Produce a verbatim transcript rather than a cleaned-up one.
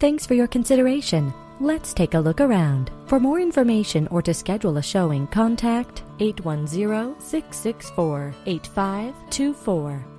Thanks for your consideration. Let's take a look around. For more information or to schedule a showing, contact eight one zero, six six four, eight five two four.